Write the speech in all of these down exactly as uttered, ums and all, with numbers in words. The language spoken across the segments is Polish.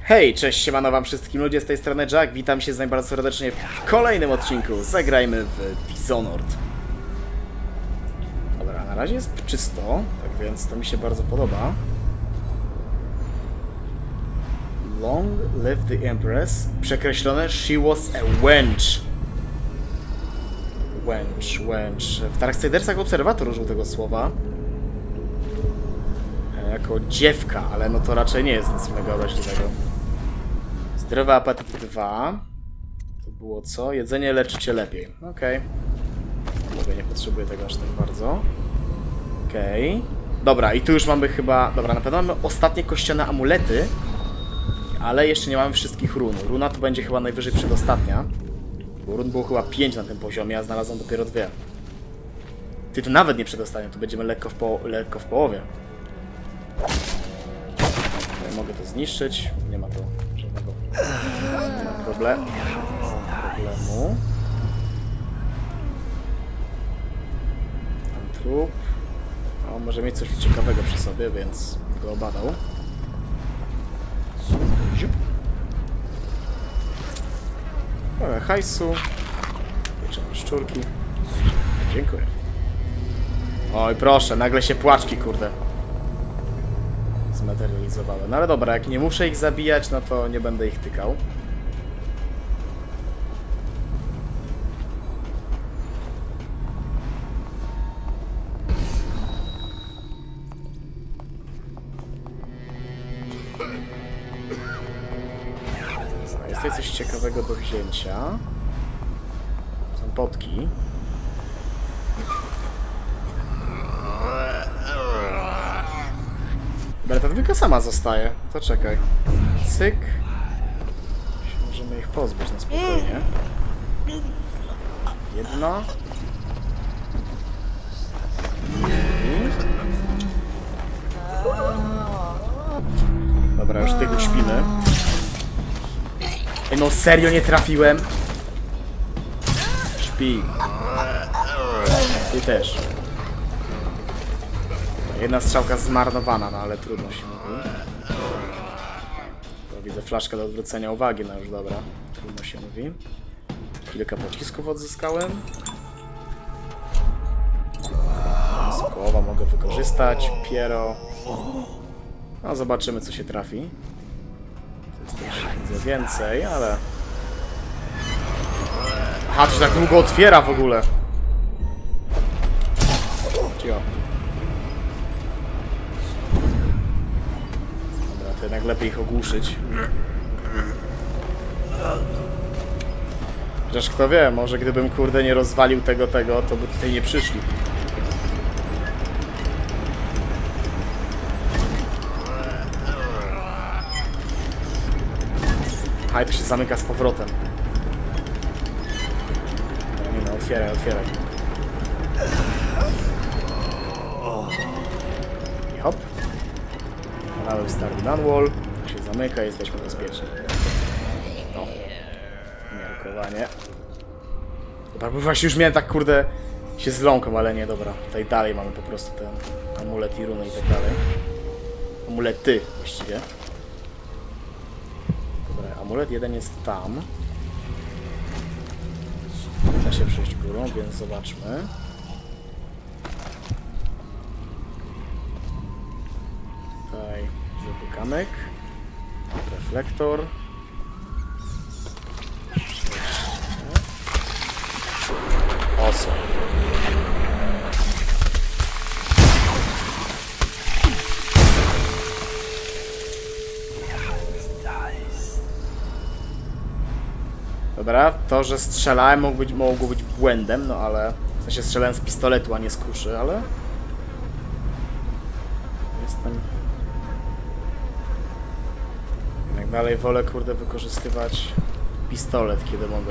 Hej, cześć, siemano wam wszystkim ludzie, z tej strony Jack, witam się z wami bardzo serdecznie w kolejnym odcinku. Zagrajmy w Dishonored. Dobra, na razie jest czysto, tak więc to mi się bardzo podoba. Long live the Empress. Przekreślone, she was a wench. Wench, wench. W Darksidersach obserwator użył tego słowa. Jako dziewka, ale no to raczej nie jest nic mega obraźliwego. Zdrowy apetyt dwa. To było co? Jedzenie leczy cię lepiej. Okej. Okay. Mówię, nie potrzebuję tego aż tak bardzo. Okej. Okay. Dobra, i tu już mamy chyba... Dobra, na pewno mamy ostatnie kościane amulety, ale jeszcze nie mamy wszystkich run. Runa to będzie chyba najwyżej przedostatnia. Bo run było chyba pięć na tym poziomie, a znalazłem dopiero dwie. Ty, tu nawet nie przedostatnia, tu będziemy lekko w, po... lekko w połowie. Mogę to zniszczyć, nie ma to żadnego nie ma problemu. problemu. Tam trup. O, może mieć coś ciekawego przy sobie, więc go obadał. Trochę hajsu. Wieczorne szczurki. Dziękuję. Oj, proszę, nagle się płaczki, kurde, zmaterializowały. No ale dobra, jak nie muszę ich zabijać, no to nie będę ich tykał. Jest tutaj coś ciekawego do wzięcia. Są potki. Ale ta dwójka sama zostaje. To czekaj. Cyk. Możemy ich pozbyć na spokojnie. Jedna. I... Dobra, już tych uśpimy. Ej, no serio nie trafiłem? Śpi. Ty też. Jedna strzałka zmarnowana, no ale trudno się mówi. To widzę flaszkę do odwrócenia uwagi, no już dobra. Trudno się mówi. Kilka pocisków odzyskałem. Z połowa mogę wykorzystać. Piero. No zobaczymy, co się trafi. To jest też widzę więcej, ale... Aha, to się tak długo otwiera w ogóle. Cio. Jednak lepiej ich ogłuszyć. Chociaż kto wie, może gdybym kurde nie rozwalił tego, tego, to by tutaj nie przyszli. A i to się zamyka z powrotem. No nie no, otwieraj, otwieraj. I hop. Mały stary gunwall, się zamyka, jesteśmy bezpieczni. No. Miarkowanie. Dobra, bo właśnie już miałem tak kurde się zląkał, ale nie, dobra. Tutaj dalej mamy po prostu ten amulet i runy i tak dalej. Amulety właściwie. Dobra, amulet jeden jest tam. Da się przejść górą, więc zobaczmy. Tutaj zwykły kamyk, reflektor. Oso. Dobra, to, że strzelałem mogło być, mogło być błędem, no ale w sensie strzelałem z pistoletu, a nie z kuszy, ale jestem... Jak dalej wolę, kurde, wykorzystywać pistolet, kiedy mogę.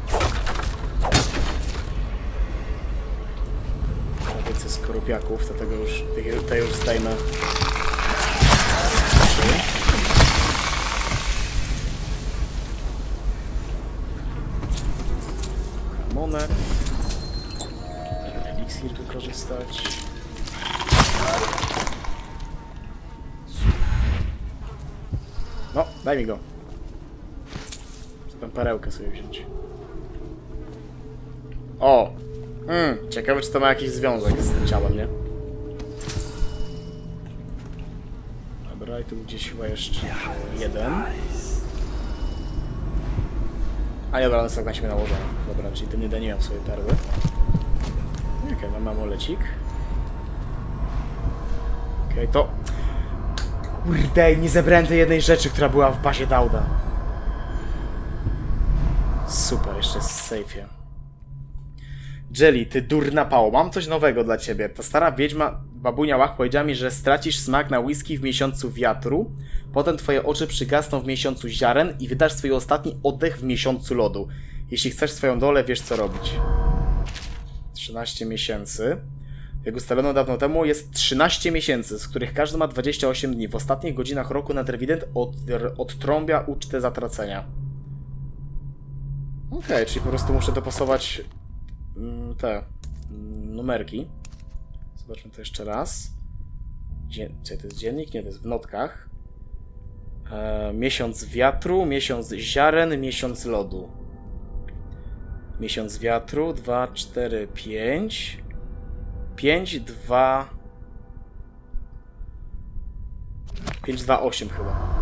Więcej skorupiaków, to tego już, tej już zdejmę. Harmonet. Eliksir wykorzystać. No, daj mi go. Chcę tę perełkę sobie wziąć. O! Mm, ciekawe, czy to ma jakiś związek z tym ciałem, nie? Dobra, i tu gdzieś chyba jeszcze jeden. A nie, dobra, on jest tak na siebie nałożony. Dobra, czyli ten jeden nie miał swojej perły. Okej, okay, mamy amulecik. Okej, okay, to... Kurde, nie zebrałem tej jednej rzeczy, która była w bazie Dauda. Super, jeszcze jest w sejfie. Jelly, ty durna pało, mam coś nowego dla ciebie. Ta stara wiedźma, babunia Łach, powiedziała mi, że stracisz smak na whisky w miesiącu wiatru, potem twoje oczy przygasną w miesiącu ziaren i wydasz swój ostatni oddech w miesiącu lodu. Jeśli chcesz swoją dolę, wiesz co robić. trzynaście miesięcy. Jak ustalono dawno temu, jest trzynaście miesięcy, z których każdy ma dwadzieścia osiem dni. W ostatnich godzinach roku nadrewident od, odtrąbia ucztę zatracenia. Okej, okay, czyli po prostu muszę dopasować te numerki. Zobaczmy to jeszcze raz. Dzie Czy to jest dziennik? Nie, to jest w notkach. E, miesiąc wiatru, miesiąc ziaren, miesiąc lodu. Miesiąc wiatru, dwa, cztery, pięć. pięć, dwa... pięć, dwa, osiem chyba.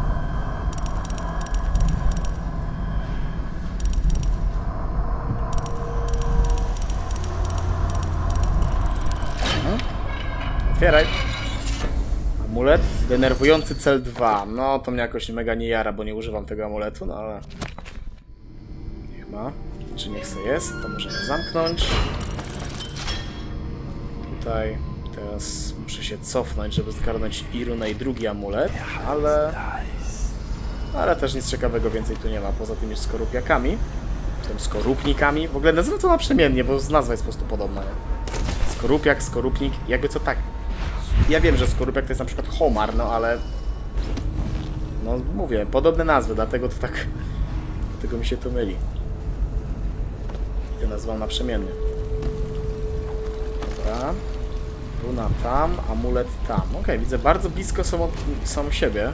Otwieraj. Amulet. Denerwujący cel dwa. No, to mnie jakoś mega nie jara, bo nie używam tego amuletu, no ale... Niech ma. Czy niech se jest, to możemy zamknąć. Tutaj... Teraz muszę się cofnąć, żeby zgarnąć Irunę i drugi amulet, ale... Ale też nic ciekawego więcej tu nie ma, poza tymi skorupiakami. Tym skorupnikami. W ogóle nazywam to naprzemiennie, bo nazwa jest po prostu podobna. Skorupiak, skorupnik, jakby co tak. Ja wiem, że skorupiak to jest na przykład homar, no ale... No mówię, podobne nazwy, dlatego to tak... Dlatego mi się to myli. Ja nazywam naprzemiennie. Dobra. Runa tam, amulet tam. Okej, okay, widzę, bardzo blisko są od sam siebie.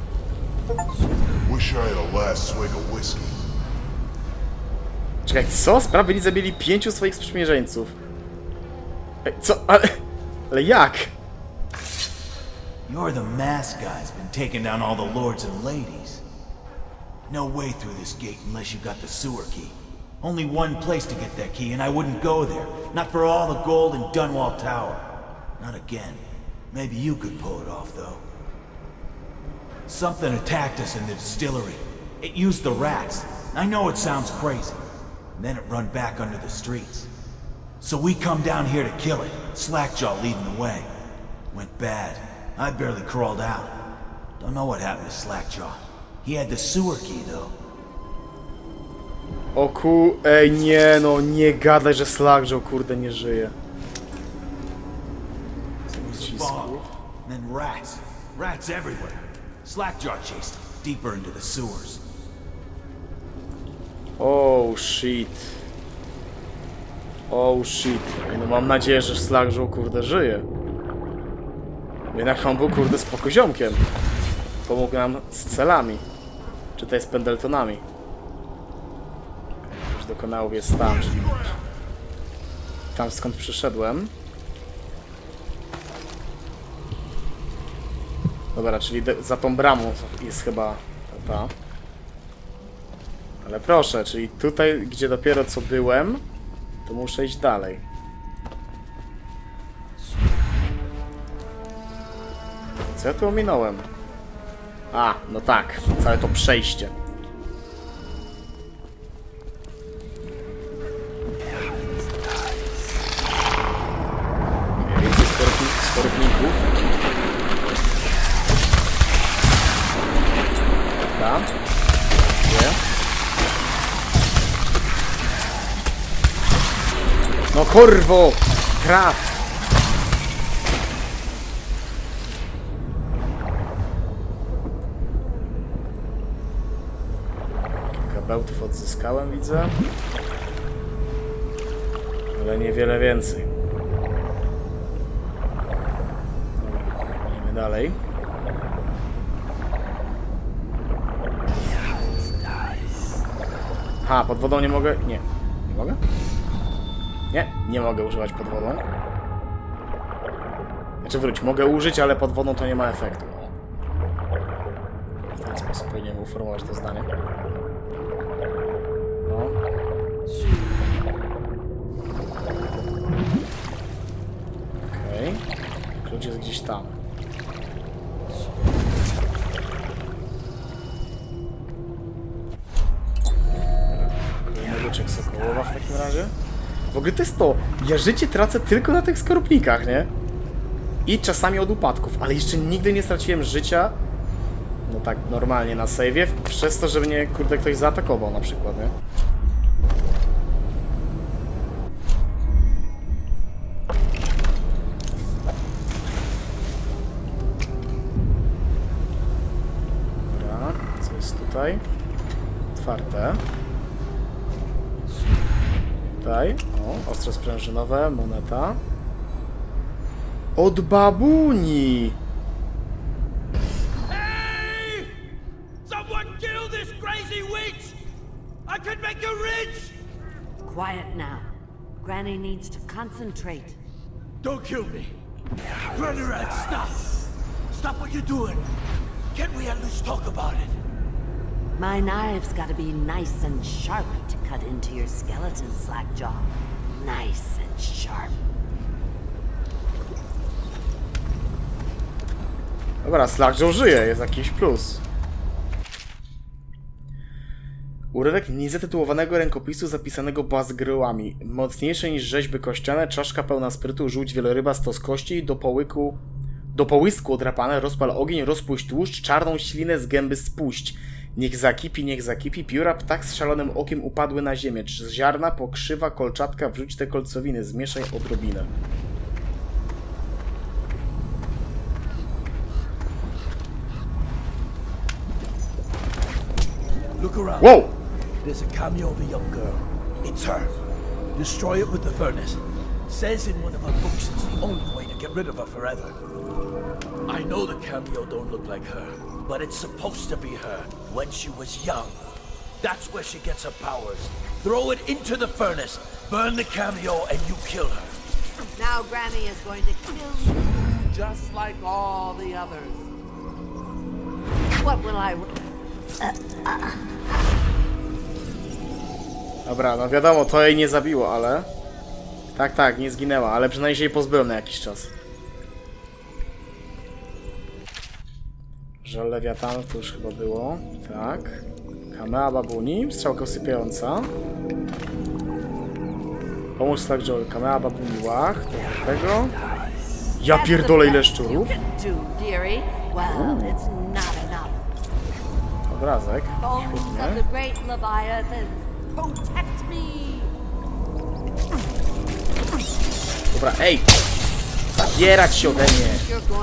Czekaj, co? Sprawiedliwi zabili pięciu swoich sprzymierzeńców. Ej, co? Ale... Ale jak? You're the mask guy's been taking down all the lords and ladies. No way through this gate unless you got the sewer key. Only one place to get that key, and I wouldn't go there. Not for all the gold in Dunwall Tower. Not again. Maybe you could pull it off, though. Something attacked us in the distillery. It used the rats. I know it sounds crazy. And then it run back under the streets. So we come down here to kill it. Slackjaw leading the way. Went bad. I barely crawled out. Don't know what happened to Slackjaw. He had the sewer key, though. O ku... Ej, nie no, nie gadaj, że Slackjaw, kurde, nie żyje. Then rats. Rats everywhere. Slackjaw chased deeper into the sewers. Oh shit. Oh shit. No mam nadzieję, że Slackjaw, kurde, żyje. Jednak on był, kurde, spokoziomkiem. Pomógł nam z celami. Czy to jest Pendletonami. Już do kanałów jest tam. Tam skąd przyszedłem. Dobra, czyli za tą bramą jest chyba ta. Ale proszę, czyli tutaj, gdzie dopiero co byłem, to muszę iść dalej. Co ja tu ominąłem? A, no tak, całe to przejście. Okay, więcej skorupników. Dobra. Gdzie? No kurwo! Traf! Bełtów odzyskałem, widzę. Ale niewiele więcej. Dobra, idziemy dalej. Aha, pod wodą nie mogę... Nie. Nie mogę? Nie, nie mogę używać pod wodą. Znaczy wróć, mogę użyć, ale pod wodą to nie ma efektu. W ten sposób powinienem uformułować to zdanie. No. Okej. Okay. Klucz jest gdzieś tam. Kolejny leczek sokołowa w takim razie. W ogóle to jest to. Ja życie tracę tylko na tych skorupnikach, nie? I czasami od upadków, ale jeszcze nigdy nie straciłem życia. No tak, normalnie na save'ie, przez to, że mnie, kurde, ktoś zaatakował na przykład, nie? Dobra, co jest tutaj? Otwarte. Tutaj, o, ostre sprężynowe, moneta. Od babuni! Hey! Someone kill this crazy witch! I can make her rich! Quiet now. Granny needs to concentrate. Don't kill me! Granny Rat, stop! Stop what you're doing! Can't we at least talk about it? My knive's gotta be nice and sharp to cut into your skeleton, Slackjaw. Nice and sharp. Dobra, Slackjaw żyje, jest jakiś plus. Urywek niezatytułowanego rękopisu zapisanego bazgryłami. Mocniejsze niż rzeźby kościane, czaszka pełna sprytu, żółć wieloryba, stos kości, do połyku... Do połysku odrapane, rozpal ogień, rozpuść tłuszcz, czarną ślinę z gęby spuść. Niech zakipi, niech zakipi, pióra ptak z szalonym okiem upadły na ziemię. Z ziarna, pokrzywa, kolczatka, wrzuć te kolcowiny, zmieszaj odrobinę. Look around. Wow! There's a cameo of a young girl. It's her. Destroy it with the furnace. Says in one of her books it's the only way to get rid of her forever. I know the cameo don't look like her, but it's supposed to be her when she was young. That's where she gets her powers. Throw it into the furnace, burn the cameo, and you kill her. Now Granny is going to kill you, just like all the others. What will I... Dobra, no wiadomo, to jej nie zabiło, ale... Tak, tak, nie zginęła, ale przynajmniej się jej pozbyłem na jakiś czas. Żel lewiatan, to już chyba było. Tak. Kamea babuni, strzałka usypiająca. Pomóż Slackjaw, kamea babuni, łach. Do tego. Ja pierdolę, ile szczurów. Obrazek. Świetnie. Dobra, ej! Zabierać się ode mnie!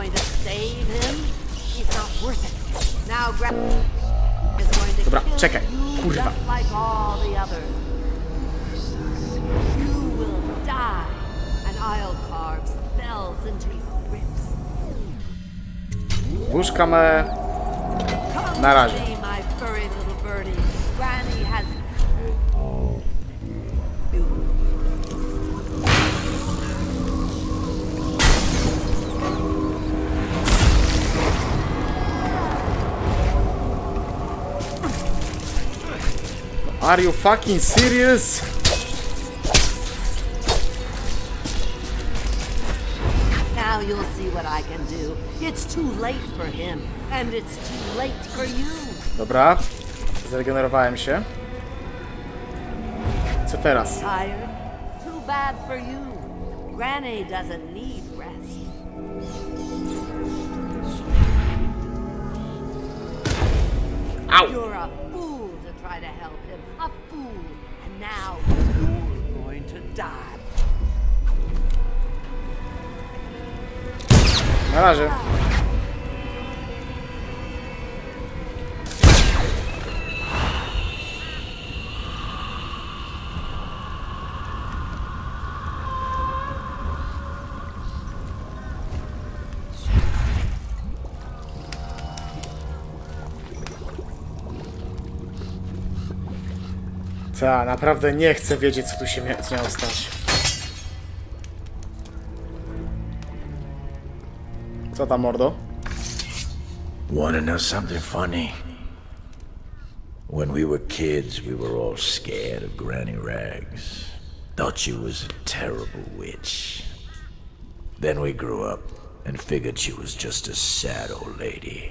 Dobra, czekaj, kurwa. Włóż kamę. Na razie. Are you fucking serious? Now you'll see what I can do. It's too late for him, and it's too late for you. Dobra, zregenerowałem się. Co teraz? Tired? Too bad for you. Granny doesn't need rest. Ow! You're a fool to try to help him. A fool. And now you're going to die. Na razie. Ta, naprawdę nie chcę wiedzieć, co tu się mia miało stać. Co tam, mordo? Wanna know something funny? When we were kids, we were all scared of Granny Rags. Thought she was a terrible witch. Then we grew up and figured she was just a sad old lady.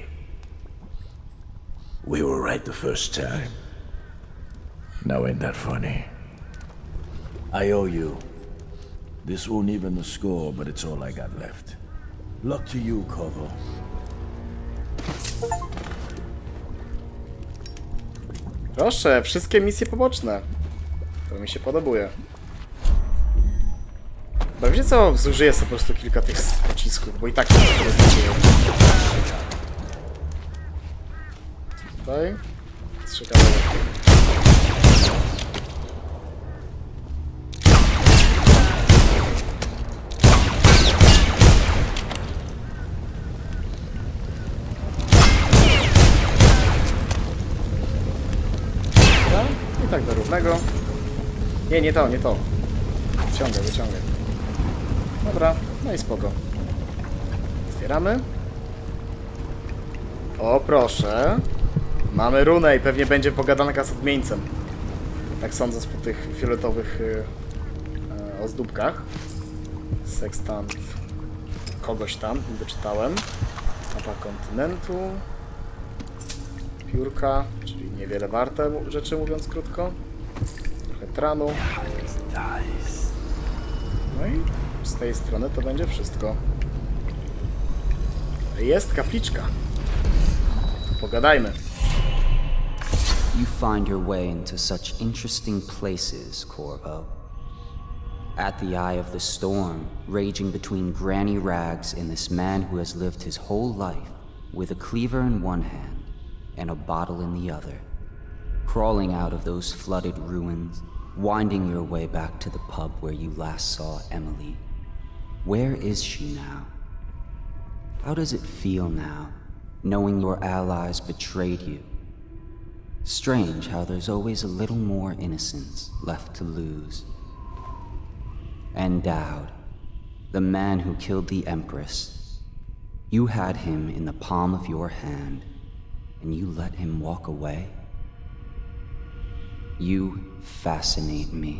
We were right the first time. Now ain't that funny? I owe you. This won't even the score, but it's all I got left. Luck to you, Corvo. Proszę, wszystkie misje poboczne. To mi się podobuje. Bo wiecie co? Zużyję sobie po prostu kilka tych pocisków, bo i tak nie rozumieją. Tutaj. Strzykamy. I tak do równego. Nie, nie to, nie to. Wyciągaj, wyciągaj. Dobra, no i spoko. Otwieramy. O, proszę. Mamy runę i pewnie będzie pogadanka z odmieńcem. Tak sądząc po tych fioletowych yy, yy, ozdóbkach. Sextant kogoś tam, nie doczytałem. Mapa kontynentu. Piórka, czyli niewiele warte rzeczy, mówiąc krótko. Trochę tranu. No i z tej strony to będzie wszystko. Jest kapliczka. Pogadajmy. You find your way into such interesting places, Corvo. At the eye of the storm, raging between Granny Rags and this man who has lived his whole life with a cleaver in one hand and a bottle in the other. Crawling out of those flooded ruins, winding your way back to the pub where you last saw Emily. Where is she now? How does it feel now, knowing your allies betrayed you? Strange how there's always a little more innocence left to lose. And Dowd, the man who killed the Empress. You had him in the palm of your hand, and you let him walk away? You fascinate me.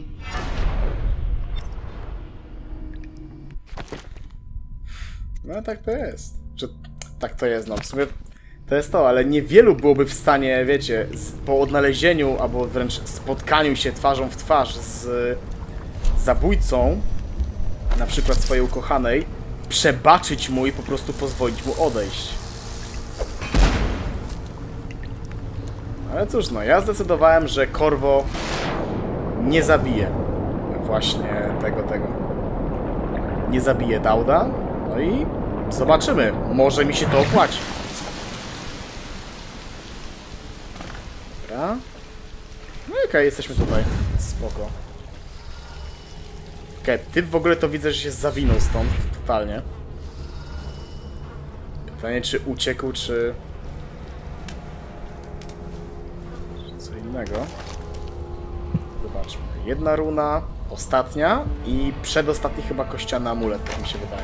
No tak to jest. Czy tak to jest, no w sumie to jest to, ale niewielu byłoby w stanie, wiecie, z, po odnalezieniu albo wręcz spotkaniu się twarzą w twarz z zabójcą, na przykład swojej ukochanej, przebaczyć mu i po prostu pozwolić mu odejść. Ale cóż, no, ja zdecydowałem, że Corvo nie zabije właśnie tego, tego. Nie zabije Dowda. No i zobaczymy. Może mi się to opłaci. Dobra. No i okej, okay, jesteśmy tutaj. Spoko. Okej, okay, typ w ogóle to widzę, że się zawinął stąd. Totalnie. Pytanie, czy uciekł, czy... co innego. Zobaczmy. Jedna runa, ostatnia i przedostatni chyba kościany amulet, tak mi się wydaje.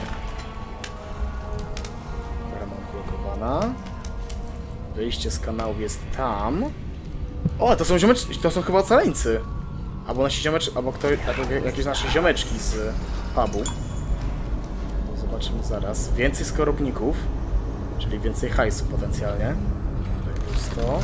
Brama blokowana. Wyjście z kanałów jest tam. O, to są ziomeczki, to są chyba ocaleńcy. Albo nasi ziomeczki, albo, kto, albo jakieś nasze ziomeczki z pubu. Zobaczymy zaraz. Więcej skorupników, czyli więcej hajsu potencjalnie. Tak jest to.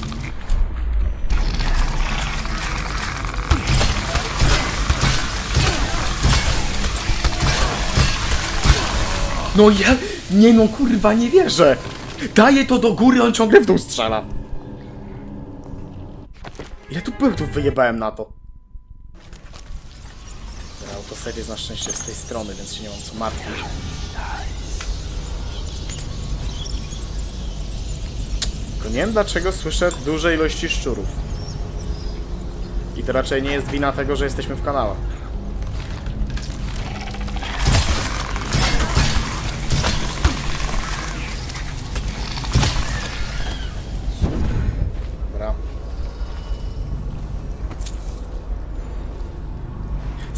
No ja... Nie no, kurwa, nie wierzę! Daję to do góry, on ciągle w dół strzela. Ile tu punktów wyjebałem na to? Autosave jest na szczęście z tej strony, więc się nie mam co martwić. Tylko nie wiem, dlaczego słyszę duże ilości szczurów. I to raczej nie jest wina tego, że jesteśmy w kanałach.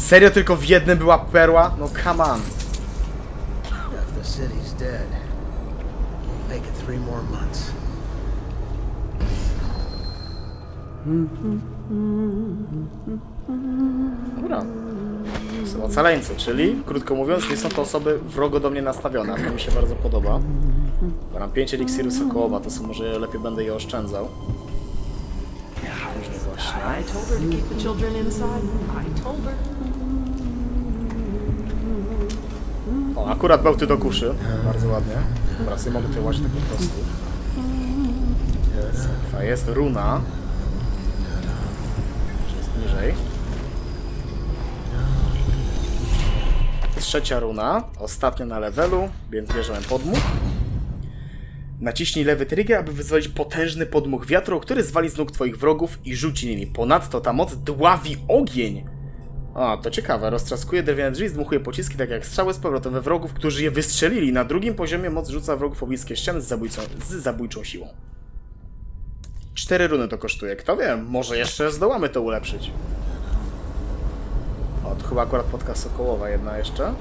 Serio tylko w jednym była perła? No come on. If the city's dead, make it three more months. Dobra. Są ocaleńcy, czyli, krótko mówiąc, nie są to osoby wrogo do mnie nastawione. To mi się bardzo podoba. Mam pięć eliksirów sokołowa, to są może lepiej będę je oszczędzał. Różnie właśnie. I told her to keep the children inside. I told her. O, akurat bełty do kuszy. Bardzo ładnie. Dobra, sobie mogę tutaj łazić tak po prostu. Jest, jest runa. Jest niżej. Trzecia runa. Ostatnia na levelu, więc bierzemy podmuch. Naciśnij lewy trigger, aby wyzwolić potężny podmuch wiatru, który zwali z nóg twoich wrogów i rzuci nimi. Ponadto ta moc dławi ogień. O, to ciekawe. Roztrzaskuje drewniane drzwi, zdmuchuje pociski, tak jak strzały z powrotem we wrogów, którzy je wystrzelili. Na drugim poziomie moc rzuca wrogów pobliskie ściany z, zabójcą, z zabójczą siłą. Cztery runy to kosztuje. Kto wie, może jeszcze zdołamy to ulepszyć. O, tu chyba akurat płotka sokołowa jedna jeszcze.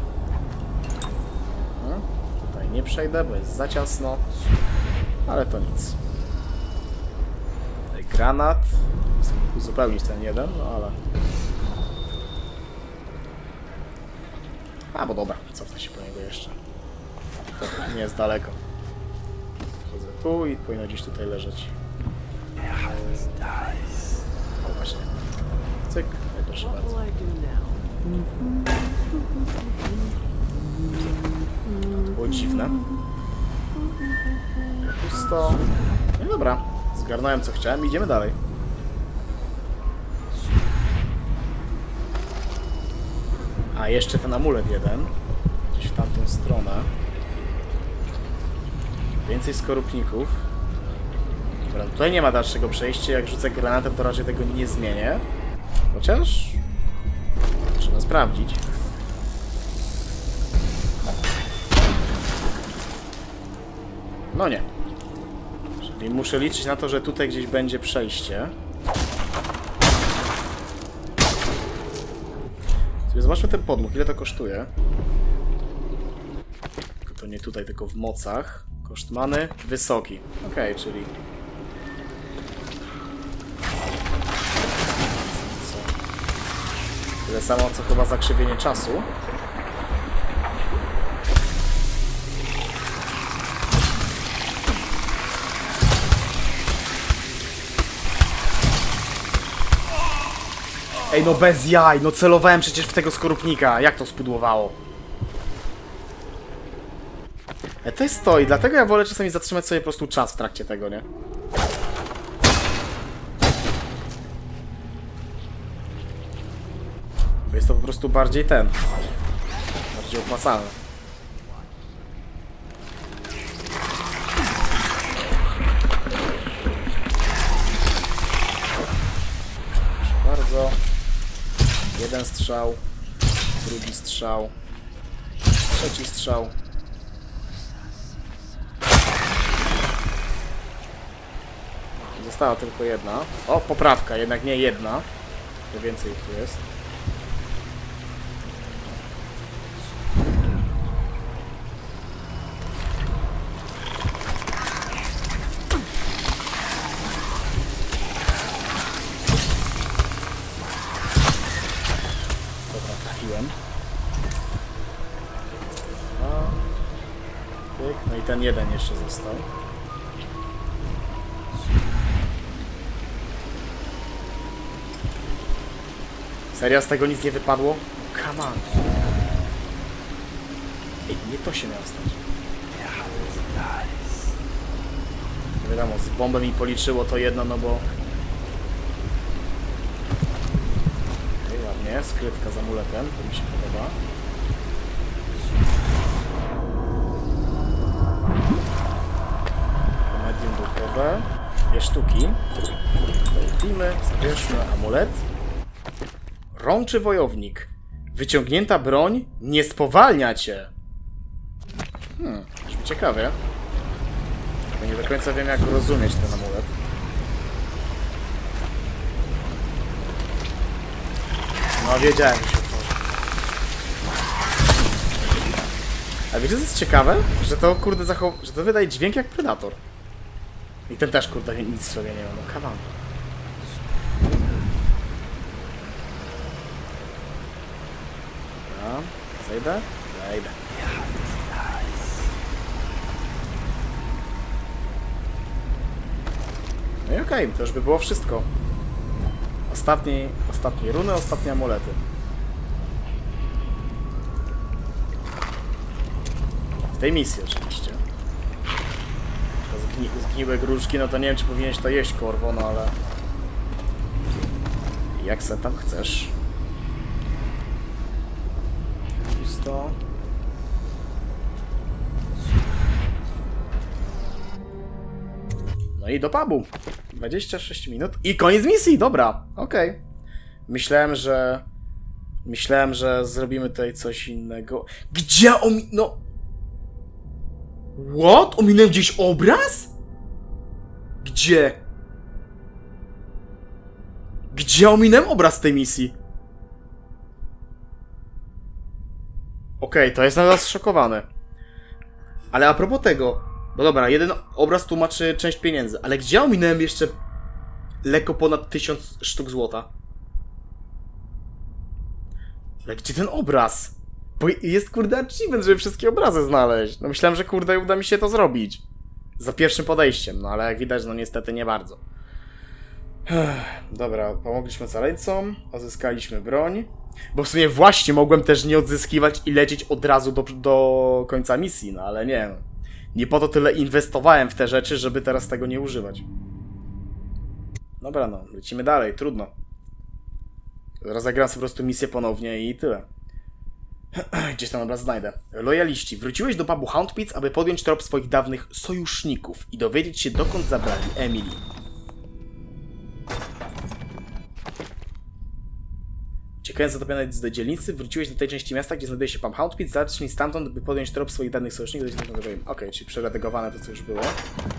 No, tutaj nie przejdę, bo jest za ciasno. Ale to nic. Tutaj granat. Chcę uzupełnić ten jeden, no ale... A, bo dobra, cofnę się po niego jeszcze. To nie jest daleko. Chodzę tu i powinno gdzieś tutaj leżeć. O, właśnie. Cyk, no proszę What bardzo. will I do now? To było dziwne. Pusto. No i dobra, zgarnąłem co chciałem, idziemy dalej. A, jeszcze ten amulet jeden. Gdzieś w tamtą stronę. Więcej skorupników. Dobra, tutaj nie ma dalszego przejścia. Jak rzucę granatem, to raczej tego nie zmienię. Chociaż... trzeba sprawdzić. No nie. Czyli muszę liczyć na to, że tutaj gdzieś będzie przejście. Zobaczmy ten podmuch, ile to kosztuje. To nie tutaj, tylko w mocach. Koszt many wysoki. Okej, okay, czyli... Co? Tyle samo, co chyba zakrzywienie czasu. Ej, no bez jaj, no celowałem przecież w tego skorupnika. Jak to spudłowało? E, to jest to i dlatego ja wolę czasami zatrzymać sobie po prostu czas w trakcie tego, nie? Bo jest to po prostu bardziej ten. Bardziej opłacalne. Proszę bardzo. Jeden strzał. Drugi strzał. Trzeci strzał. Została tylko jedna. O, poprawka, jednak nie jedna. To więcej ich tu jest. Dobra, trafiłem. No i ten jeden jeszcze został. Serio, z tego nic nie wypadło? Come on. Ej, nie to się miało stać. Wiadomo, z bombą mi policzyło to jedno, no bo... Ej, ładnie, skrytka z amuletem, to mi się podoba. Medium gotowe. Dwie sztuki. Lecimy, zabierzmy amulet. Rączy wojownik. Wyciągnięta broń nie spowalnia cię. Hmm, brzmi ciekawie. Bo nie do końca wiem, jak rozumieć ten amulet. No, wiedziałem, że się otworzy. A wiecie co jest ciekawe? Że to kurde zachow... że to wydaje dźwięk jak Predator. I ten też kurde nic sobie nie ma, no kawan. Dobra, zejdę? Zejdę. No i okej, okay, to już by było wszystko. Ostatni, ostatnie runy, ostatnie amulety. W tej misji oczywiście. Zgni zgniłe gruszki, no to nie wiem, czy powinieneś to jeść, Corvo, no ale... Jak se tam chcesz. Pusto. No i do pubu. dwadzieścia sześć minut i koniec misji, dobra, okej. Okay. Myślałem, że... Myślałem, że zrobimy tutaj coś innego. Gdzie omi... no... What? Ominąłem gdzieś obraz? Gdzie? Gdzie ominąłem obraz tej misji? Okej, okay, to jest nadal zszokowany. Ale a propos tego... No dobra, jeden obraz tłumaczy część pieniędzy, ale gdzie ominąłem jeszcze lekko ponad tysiąc sztuk złota? Ale gdzie ten obraz? Bo jest kurde achievement, żeby wszystkie obrazy znaleźć. No myślałem, że kurde uda mi się to zrobić. Za pierwszym podejściem, no ale jak widać, no niestety nie bardzo. Dobra, pomogliśmy ocaleńcom, odzyskaliśmy broń. Bo w sumie właśnie mogłem też nie odzyskiwać i lecieć od razu do, do końca misji, no ale nie. Nie po to tyle inwestowałem w te rzeczy, żeby teraz tego nie używać. Dobra, no, lecimy dalej, trudno. Rozegram sobie po prostu misję ponownie i tyle. Gdzieś tam obraz znajdę. Lojaliści, wróciłeś do pubu Houndpits, aby podjąć trop swoich dawnych sojuszników i dowiedzieć się, dokąd zabrali Emily. Uciekając z zatopionej dzielnicy, wróciłeś do tej części miasta, gdzie znajduje się pub Houndpits. Zacznij stamtąd, by podjąć trop swoich dawnych sojuszników. Okej, okay, czyli przeredagowane to, co już było.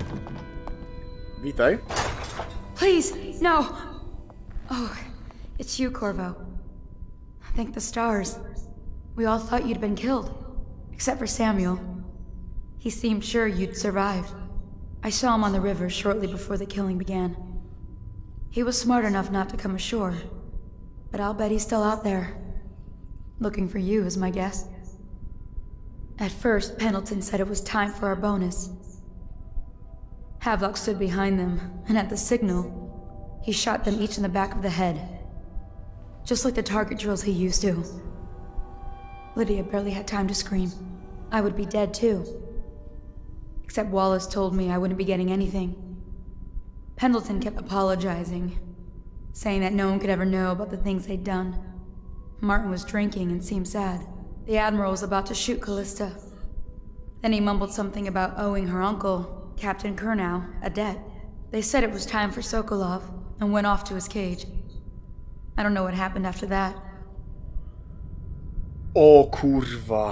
Witaj. Please, no! Oh, it's you, Corvo. Thank the stars. We all thought you'd been killed. Except for Samuel. He seemed sure you'd survived. I saw him on the river shortly before the killing began. He was smart enough not to come ashore. But I'll bet he's still out there. Looking for you is my guess. At first, Pendleton said it was time for our bonus. Havelock stood behind them, and at the signal, he shot them each in the back of the head. Just like the target drills he used to. Lydia barely had time to scream. I would be dead too. Except Wallace told me I wouldn't be getting anything. Pendleton kept apologizing, saying that no one could ever know about the things they'd done. Martin was drinking and seemed sad. The Admiral was about to shoot Callista. Then he mumbled something about owing her uncle, Captain Kurnow, a debt. They said it was time for Sokolov, and went off to his cage. I don't know what happened after that. O kurwa.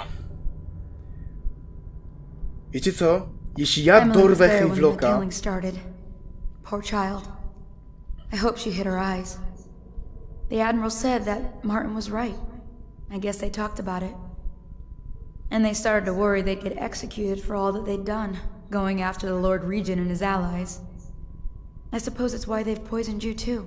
Wiecie co? Jeśli ja dorwę Havelocka... Poor child. I hope she hid her eyes. The Admiral said that Martin was right. I guess they talked about it. And they started to worry they'd get executed for all that they'd done, going after the Lord Regent and his allies. I suppose it's why they've poisoned you too.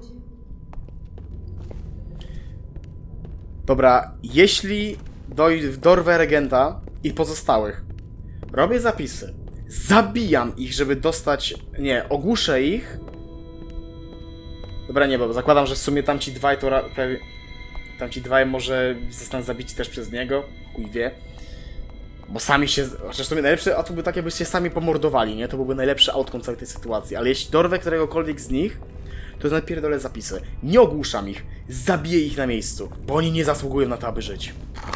Dobra, jeśli dorwę regenta i pozostałych, robię zapisy, zabijam ich, żeby dostać... Nie, ogłuszę ich. Dobra, nie, bo zakładam, że w sumie tamci dwaj to... Tamci dwaj może zostaną zabici też przez niego. Chuj wie. Bo sami się... Chociaż to najlepsze, a to by takie, byście sami pomordowali, nie? To byłby najlepszy outcome całej tej sytuacji. Ale jeśli dorwę któregokolwiek z nich, to napierdolę zapisy. Nie ogłuszam ich. Zabiję ich na miejscu. Bo oni nie zasługują na to, aby żyć.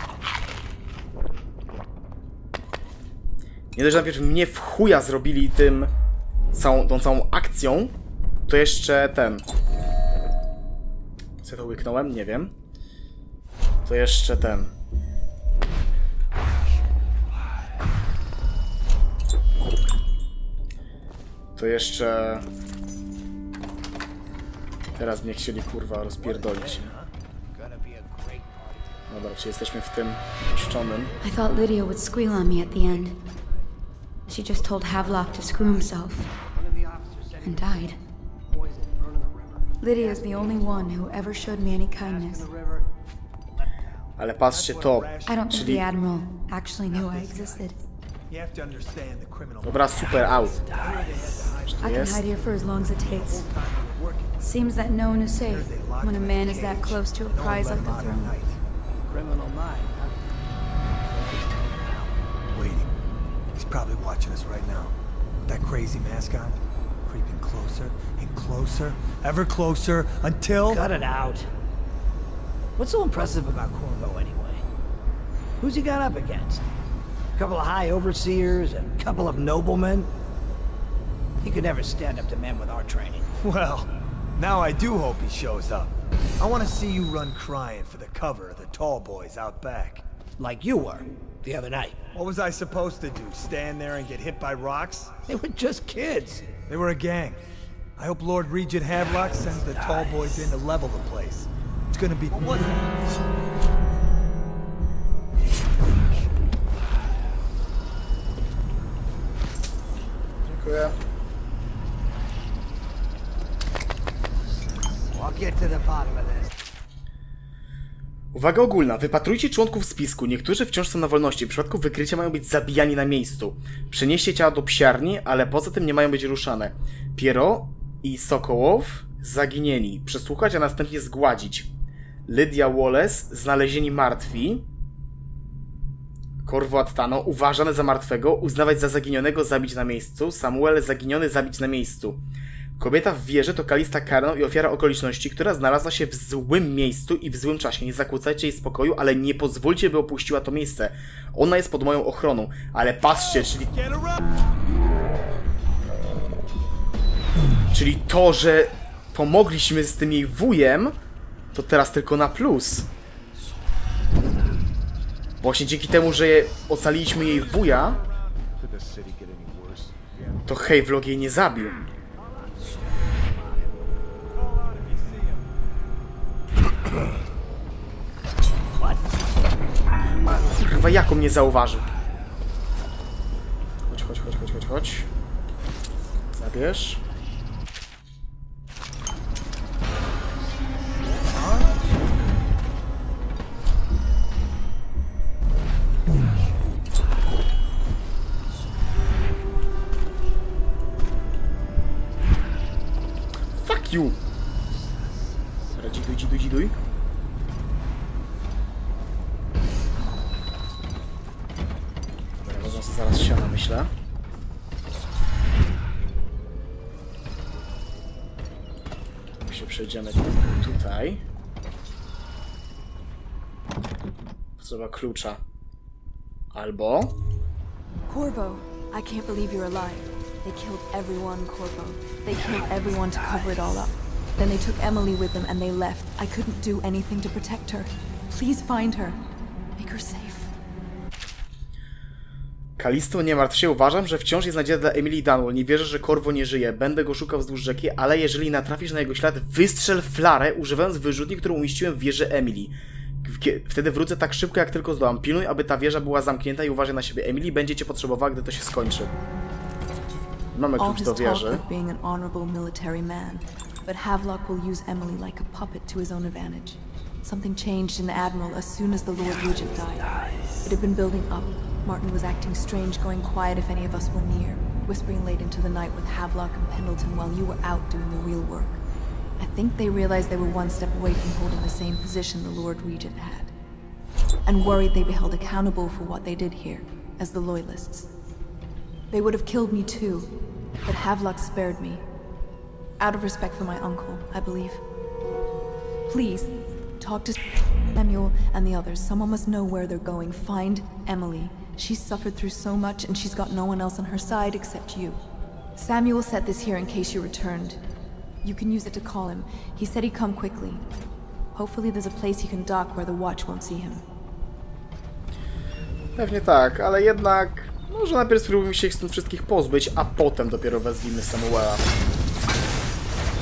Nie dość, że najpierw mnie w chuja zrobili tym... Całą, tą całą akcją, to jeszcze ten... Co ja to łyknąłem? Nie wiem. To jeszcze ten... To jeszcze... Teraz mnie chcieli kurwa rozpierdolić. Dobra, czy jesteśmy w tym puszczonym? I thought Lydia would squeal on me at the end. She just told Havelock to screw himself. And died. Lydia's the only one who ever showed me any kindness. Ale patrzcie to, I don't think czyli... the Admiral actually knew I existed. Dobra, super, out. Czy I to can jest? hide here for as long as it takes. Seems that no one is safe when a man is that close to a prize like the throne. Criminal mind, huh? Waiting. He's probably watching us right now. With that crazy mask on. Creeping closer and closer, ever closer, until... Cut it out. What's so impressive about Corvo anyway? Who's he got up against? A couple of high overseers, a couple of noblemen? He could never stand up to men with our training. Well, now I do hope he shows up. I want to see you run crying for the cover of the tall boys out back. Like you were, the other night. What was I supposed to do, stand there and get hit by rocks? They were just kids. They were a gang. I hope Lord Regent Havelock sends the tall boys in to level the place. It's gonna be... What was that? Dziękuję. I'll get to the bottom of this. Uwaga ogólna. Wypatrujcie członków spisku. Niektórzy wciąż są na wolności. W przypadku wykrycia mają być zabijani na miejscu. Przenieście ciała do psiarni, ale poza tym nie mają być ruszane. Piero i Sokołow zaginieni. Przesłuchać, a następnie zgładzić. Lydia Wallace znalezieni martwi. Corvo Attano uważany za martwego, uznawać za zaginionego, zabić na miejscu. Samuel zaginiony, zabić na miejscu. Kobieta w wieży to Kalista Karno i ofiara okoliczności, która znalazła się w złym miejscu i w złym czasie. Nie zakłócajcie jej spokoju, ale nie pozwólcie, by opuściła to miejsce. Ona jest pod moją ochroną. Ale patrzcie, czyli... Czyli to, że pomogliśmy z tym jej wujem, to teraz tylko na plus. Właśnie dzięki temu, że ocaliliśmy jej wuja, to Havelock jej nie zabił. Chyba jako mnie zauważył. Chodź, chodź, chodź, chodź, chodź, chodź. Zabierz. Fuck you! Dobra, dziduj, dziduj, dziduj. Dobra, wezmę sobie zaraz siana, myślę. Jak się przejdziemy tutaj. Potrzeba klucza. Albo... Corvo, I can't believe you're alive. They killed everyone, Corvo. They killed everyone to cover it all up. Then they took Emily with them and they left. I couldn't do anything to protect her. Please find her. Make her safe. Kalisto, nie martw się, uważam, że wciąż jest nadzieja dla Emily Dunwall. Nie wierzę, że Corvo nie żyje. Będę go szukał wzdłuż rzeki, ale jeżeli natrafisz na jego ślad, wystrzel flarę, używając wyrzutni, którą umieściłem w wieży Emily. Wtedy wrócę tak szybko, jak tylko zdołam. Pilnuj, aby ta wieża była zamknięta i uważaj na siebie. Emily będzie cię potrzebowała, gdy to się skończy. Mamy klucz do wieży. Being an honorable military man, but Havelock will use Emily like a puppet to his own advantage. Something changed in the Admiral as soon as the Lord Regent died. It had been building up. Martin was acting strange, going quiet if any of us were near, whispering late into the night with Havelock and Pendleton while you were out doing the real work. I think they realized they were one step away from holding the same position the Lord Regent had, and worried they'd be held accountable for what they did here, as the Loyalists. They would have killed me too, but Havelock spared me. Out of respect for my uncle, I believe. Please, talk to Samuel and the others. Someone must know where they're going. Find Emily. She's suffered through so much and she's got no one else on her side except you. Samuel set this here in case you returned. You can use it to call him. He said he'd come quickly. Hopefully there's a place he can dock where the watch won't see him. Pewnie tak, ale jednak może najpierw spróbujmy się ich stąd wszystkich pozbyć, a potem dopiero wezwijmy Samuela.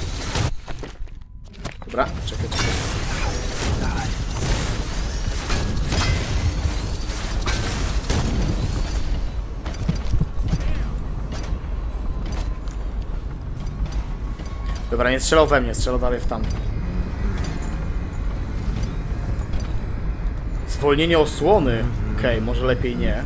Dobra, czekaj, czekaj. Dobra, nie strzelał we mnie, strzelał dalej w tamto. Zwolnienie osłony. Okej, okay, może lepiej nie.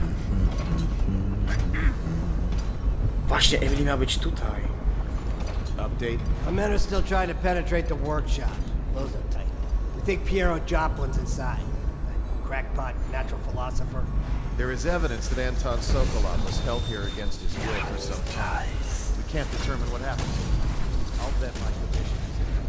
Właśnie, Emily miała być tutaj. Update. Our men are still trying to penetrate the workshop. Close up tight. We think Piero Joplin's inside. That crackpot natural philosopher. There is evidence that Anton Sokolov was held here against his will for some time. We can't determine what happened to him. I'll bet my commission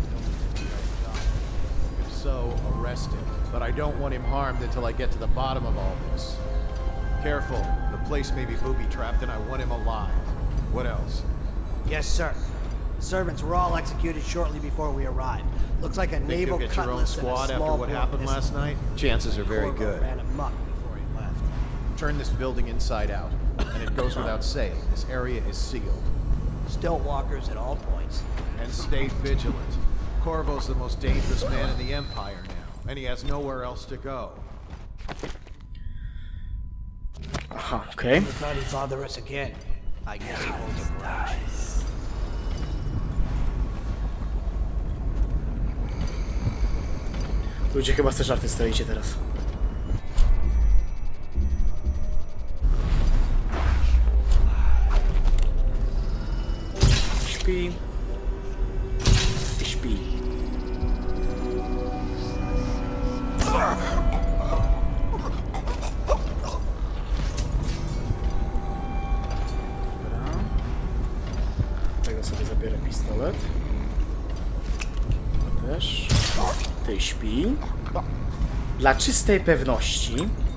if so, arrest him. But I don't want him harmed until I get to the bottom of all this. Careful. The place may be booby-trapped and I want him alive. What else? Yes, sir. The servants were all executed shortly before we arrived. Looks like a Think naval you'll get your own cutlass and a squad after small what boat happened missile. last night? Chances are very Corvo good. ran amok before he left. Turn this building inside out. And it goes without saying, this area is sealed. Still walkers at all points. And stay vigilant. Corvo's the most dangerous man in the Empire now, and he has nowhere else to go. Aha, okej. Never thought he'd bother us again. I guess he holds a grudge. Ludzie, chyba te żarty stoicie teraz. Śpi. I śpi. Tego sobie zabierę pistolet. To też. Ty śpi. Dla czystej pewności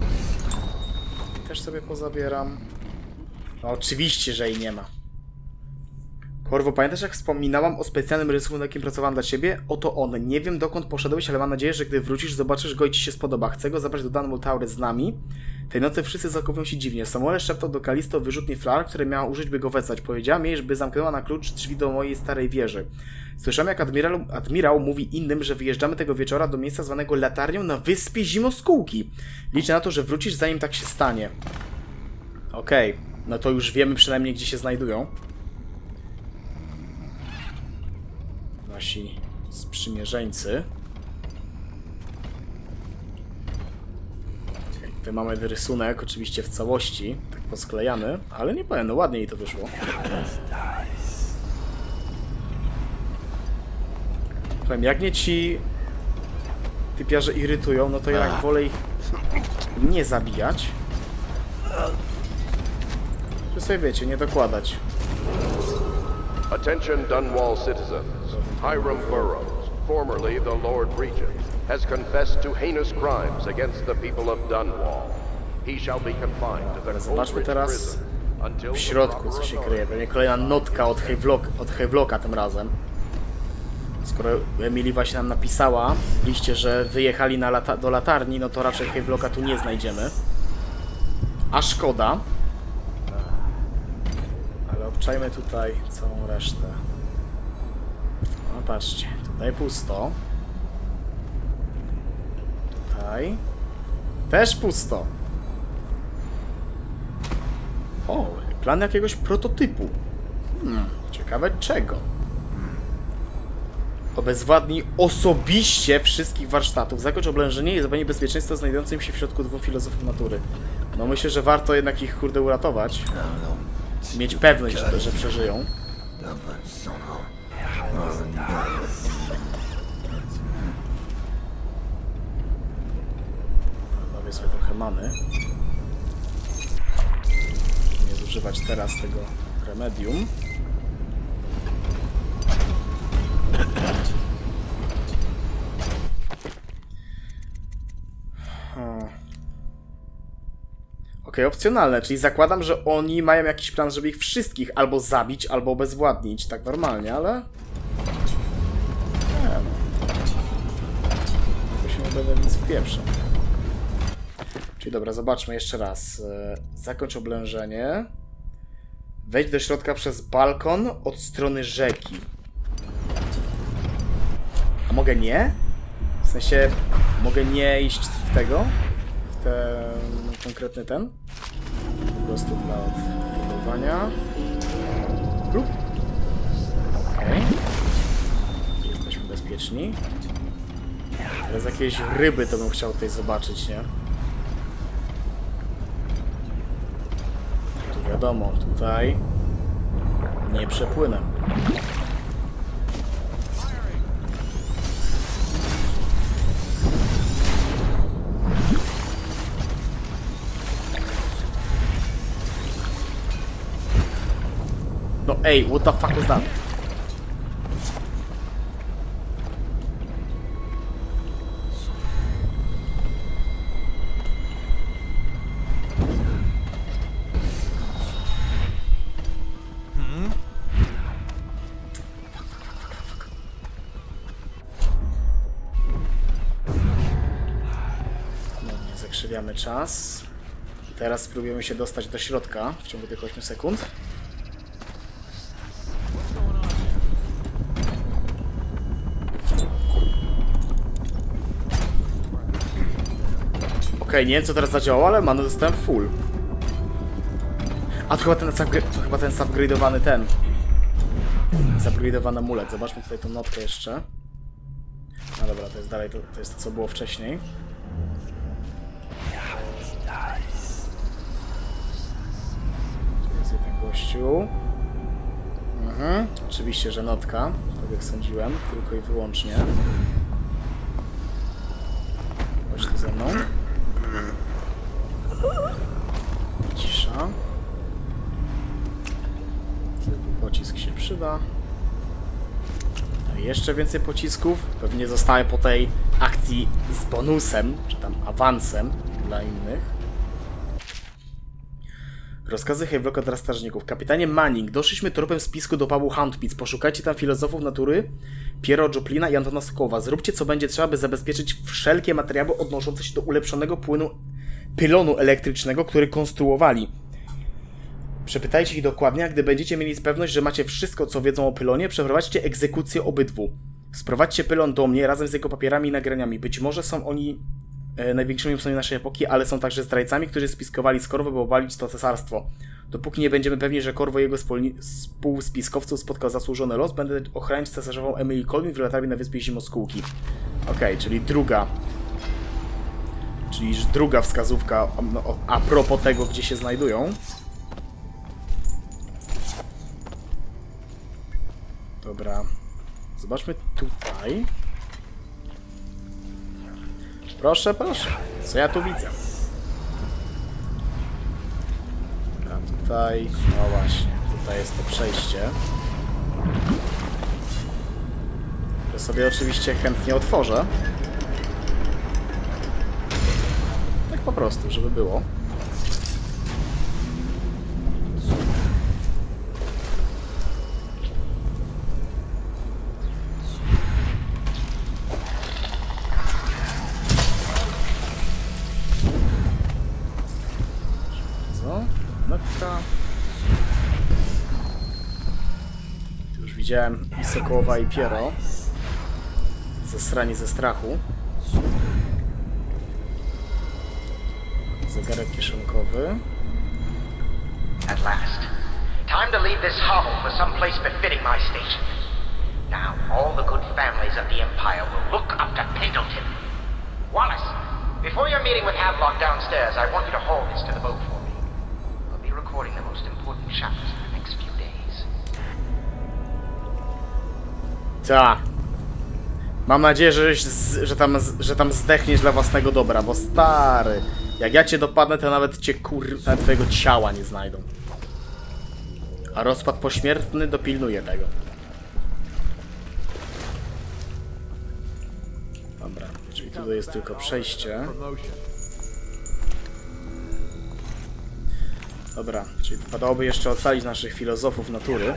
też sobie pozabieram. No oczywiście, że jej nie ma. Corvo, pamiętasz jak wspominałam o specjalnym rysunku, nad jakim pracowałam dla ciebie? Oto on. Nie wiem dokąd poszedłeś, ale mam nadzieję, że gdy wrócisz, zobaczysz go i ci się spodoba. Chcę go zabrać do Dunwall Tower z nami. Tej nocy wszyscy zachowują się dziwnie. Samuel szeptał do Kalisto wyrzutni flar, które miała użyć, by go wezwać. Powiedziała mi, żeby zamknęła na klucz drzwi do mojej starej wieży. Słyszałem, jak admirał, admirał mówi innym, że wyjeżdżamy tego wieczora do miejsca zwanego Latarnią na wyspie Zimoskółki. Liczę na to, że wrócisz, zanim tak się stanie. Okej, okay. No to już wiemy przynajmniej, gdzie się znajdują. Nasi sprzymierzeńcy. Tutaj mamy rysunek, oczywiście w całości, tak posklejany, ale nie powiem, no ładnie jej to wyszło. Powiem, jak mnie ci typiarze irytują, no to ja jak wolę ich nie zabijać, że sobie wiecie, nie dokładać. Attention Dunwall citizens. Hiram Burroughs, formerly the Lord Regent, has confessed to heinous crimes against the people of Dunwall. He shall be confined to the Zobaczmy teraz w środku, co się kryje. Pewnie kolejna notka od Havelock, od Havelocka tym razem. Skoro Emily właśnie nam napisała w liście, że wyjechali na lata do latarni, no to raczej Havelocka tu nie znajdziemy. A szkoda. Ale obczajmy tutaj całą resztę. No patrzcie, tutaj pusto. Tutaj też pusto. O, plan jakiegoś prototypu. Hmm, ciekawe czego. Obezwładnij osobiście wszystkich warsztatów. Zakończ oblężenie i zapewni bezpieczeństwo znajdującym się w środku dwóch filozofów natury. No myślę, że warto jednak ich kurde uratować. Mieć pewność, że, że przeżyją. Bawię sobie trochę many. Nie zużywać teraz tego remedium. Okej, okay, opcjonalne, czyli zakładam, że oni mają jakiś plan, żeby ich wszystkich albo zabić, albo obezwładnić, tak normalnie, ale... Nie no. To się nie będę nic wpieprzał. Czyli dobra, zobaczmy jeszcze raz. Zakończ oblężenie. Wejdź do środka przez balkon od strony rzeki. A mogę nie? W sensie, mogę nie iść w tego? W ten konkretny ten? Po prostu dla odbudowania. Okej. Okay. bezpieczni. Teraz jakieś ryby to bym chciał tutaj zobaczyć, nie? Tu wiadomo, tutaj nie przepłynę. No ej, what the fuck was that? Zakrzywiamy czas. Teraz spróbujemy się dostać do środka w ciągu tych ośmiu sekund. Okej, okay, nie wiem co teraz zadziałało, ale manę dostałem full. A to chyba ten, to chyba ten zupgrade'owany ten. Zupgrade'owany amulet. Zobaczmy tutaj tą notkę jeszcze. No dobra, to jest dalej, to, to jest to co było wcześniej. Tu jest jeden gościu. Mhm. Oczywiście, że notka, tak jak sądziłem, tylko i wyłącznie. Chodź tu ze mną. Cisza. Pocisk się przyda. No i jeszcze więcej pocisków. Pewnie zostaje po tej akcji z bonusem, czy tam awansem dla innych. Rozkazy Havelocka dla strażników. Kapitanie Manning, doszliśmy tropem spisku do pubu Handpits. Poszukajcie tam filozofów natury, Piero Joplina i Antona Sokoła. Zróbcie co będzie trzeba, by zabezpieczyć wszelkie materiały odnoszące się do ulepszonego płynu pylonu elektrycznego, który konstruowali. Przepytajcie ich dokładnie, a gdy będziecie mieli pewność, że macie wszystko, co wiedzą o pylonie, przeprowadźcie egzekucję obydwu. Sprowadźcie pylon do mnie razem z jego papierami i nagraniami. Być może są oni e, największymi psami naszej epoki, ale są także zdrajcami, którzy spiskowali z Corvo, by obalić to cesarstwo. Dopóki nie będziemy pewni, że Corvo i jego współspiskowców spotkał zasłużony los, będę ochraniać cesarzową Emily Colvin wylatami na wyspie Zimoskółki. Okej, okay, czyli druga... Czyli druga wskazówka no, a propos tego, gdzie się znajdują. Dobra. Zobaczmy tutaj. Proszę, proszę. Co ja tu widzę? Dobra, tutaj... No właśnie. Tutaj jest to przejście. To sobie oczywiście chętnie otworzę. Tak po prostu, żeby było. Już widziałem i Sokołowa, i Piero zesrani ze strachu. Zegarek kieszonkowy. At last. Time to leave this hovel for some place befitting my station. Now all the good families of the Empire will look up to Pendleton. Wallace, before your meeting with Havelock downstairs, I want you to hold this to the boat for me. I'll be recording the most important chapters in the next few days. Ta. Mam nadzieję, że, że, tam, że tam zdechniesz dla własnego dobra, bo stary, jak ja cię dopadnę, to nawet cię kur... nawet twojego ciała nie znajdą. A rozpad pośmiertny dopilnuje tego. Dobra, czyli tutaj jest tylko przejście. Dobra, czyli wypadałoby jeszcze ocalić naszych filozofów natury.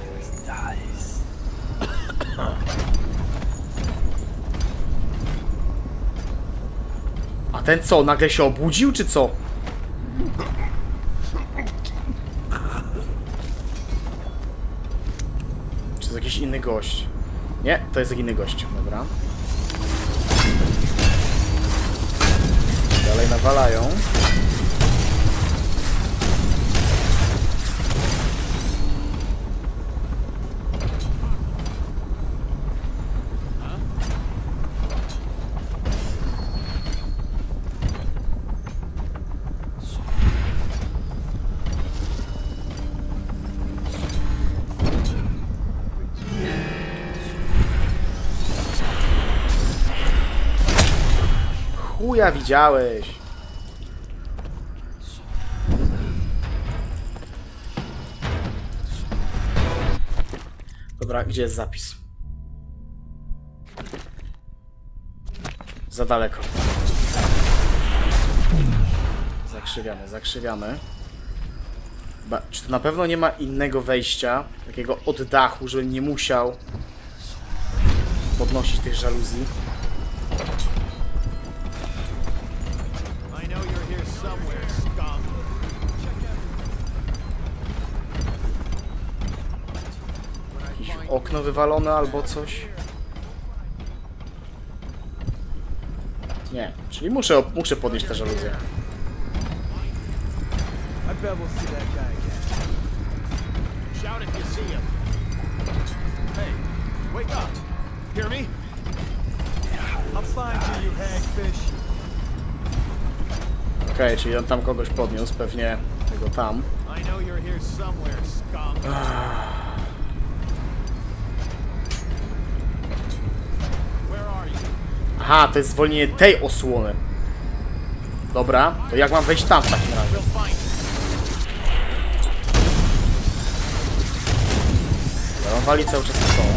A ten co, nagle się obudził, czy co? Czy to jest jakiś inny gość? Nie, to jest inny gość, dobra. Dalej nawalają. chuja widziałeś? Dobra, gdzie jest zapis? Za daleko. Zakrzywiamy, zakrzywiamy. Ba, czy to na pewno nie ma innego wejścia, takiego oddachu, żebym nie musiał podnosić tych żaluzji? Jakieś okno wywalone albo coś? Nie, czyli muszę, muszę podnieść tę żaluzję. I bet we'll see that guy again. Shout if you see him. Hey, wake up. Hear me? I'll find you, you hagfish. Okej, okay, czyli on tam kogoś podniósł, pewnie tego tam. I know you're here somewhere, scum. Where are you? Aha, to jest zwolnienie tej osłony. Dobra, to jak mam wejść tam w takim razie? Ja on wali cały czas w koło.